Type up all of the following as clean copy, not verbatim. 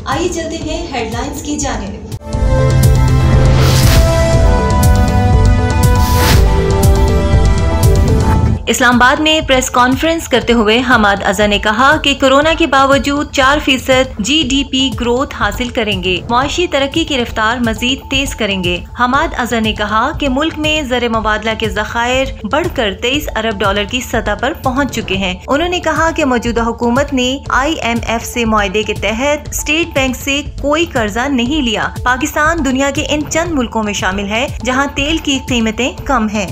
आइए चलते हैं हेडलाइंस की जानिब। इस्लामाबाद में प्रेस कॉन्फ्रेंस करते हुए हमाद अज़हर ने कहा कि कोरोना के बावजूद 4% GDP ग्रोथ हासिल करेंगे, मुआशी तरक्की की रफ्तार मजीद तेज करेंगे। हमाद अज़हर ने कहा कि मुल्क में ज़र मुबादला के ज़खायर बढ़कर 23 अरब डॉलर की सतह पर पहुंच चुके हैं। उन्होंने कहा कि मौजूदा हुकूमत ने IMF से मुआहदे के तहत स्टेट बैंक से कोई कर्जा नहीं लिया। पाकिस्तान दुनिया के इन चंद मुल्कों में शामिल है जहाँ तेल की कीमतें कम हैं।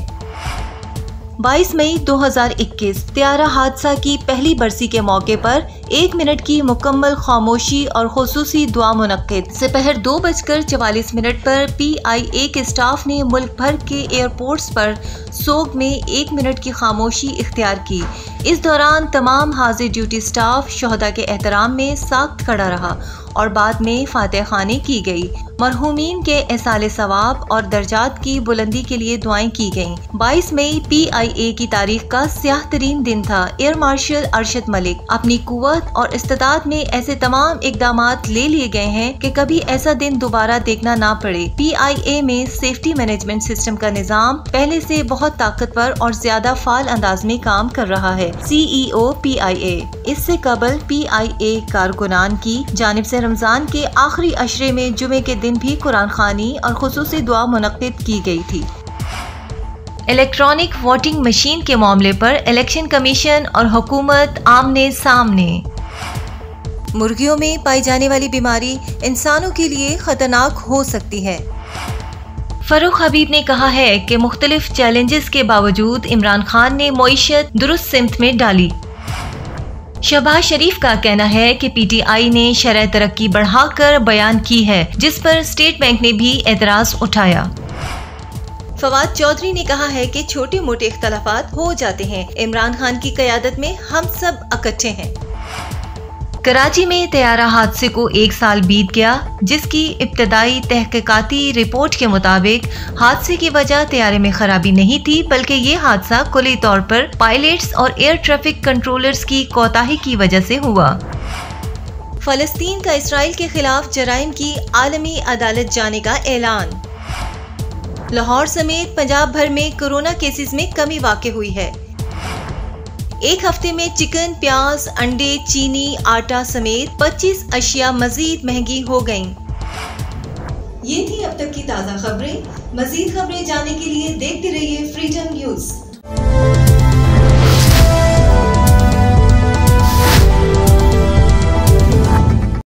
22 मई 2021 त्यारा हादसा की पहली बरसी के मौके पर 1 मिनट की मुकम्मल खामोशी और खुसूसी दुआ मुनक्किद। दोपहर 2:44 पर PIA के स्टाफ ने मुल्क भर के एयरपोर्ट्स पर सोग में 1 मिनट की खामोशी इख्तियार की। इस दौरान तमाम हाजिर ड्यूटी स्टाफ शोहदा के एहतराम में साख्त खड़ा रहा और बाद में फातिहा खानी की गई। मरहूमीन के एसाले सवाब और दर्जात की बुलंदी के लिए दुआएं की गईं। 22 मई PIA की तारीख का स्याह तरीन दिन था। एयर मार्शल अरशद मलिक अपनी कुव्वत और इस्तिताअत में ऐसे तमाम इकदामात ले लिए गए हैं कि कभी ऐसा दिन दोबारा देखना ना पड़े। PIA में सेफ्टी मैनेजमेंट सिस्टम का निजाम पहले से बहुत ताकतवर और ज्यादा फाल अंदाज में काम कर रहा है। CEO PIA। इससे कबल PIA कारकुनान की जानिब से रमजान के आखिरी अशरे में जुमे के दिन भी कुरान खानी और खुसूसी दुआ मुनक्किद की गई थी। इलेक्ट्रॉनिक वोटिंग मशीन के मामले पर इलेक्शन कमीशन और हुकूमत आमने सामने। मुर्गियों में पाई जाने वाली बीमारी इंसानों के लिए खतरनाक हो सकती है। फरूख हबीब ने कहा है कि मुख्तलिफ चैलेंजेस के बावजूद इमरान खान ने मईशत दुरुस्त सिमत में डाली। शहबाज शरीफ का कहना है कि PTI ने शरह तरक्की बढ़ाकर बयान की है, जिस पर स्टेट बैंक ने भी एतराज उठाया। फवाद चौधरी ने कहा है कि छोटे मोटे इख्तलाफात हो जाते हैं, इमरान खान की क़यादत में हम सब इकट्ठे हैं। कराची में तैयारा हादसे को 1 साल बीत गया, जिसकी इब्तदाई तहकीकाती रिपोर्ट के मुताबिक हादसे की वजह तैयारे में खराबी नहीं थी, बल्कि ये हादसा कुली तौर पर पायलट्स और एयर ट्रैफिक कंट्रोलर्स की कोताही की वजह से हुआ। फलस्तीन का इसराइल के खिलाफ जराइम की आलमी अदालत जाने का ऐलान। लाहौर समेत पंजाब भर में कोरोना केसेस में कमी वाक़ई हुई है। एक हफ्ते में चिकन, प्याज, अंडे, चीनी, आटा समेत 25 अशिया मजीद महंगी हो गईं। ये थी अब तक की ताज़ा खबरें। मजीद खबरें जानने के लिए देखते रहिए फ्रीडम न्यूज़।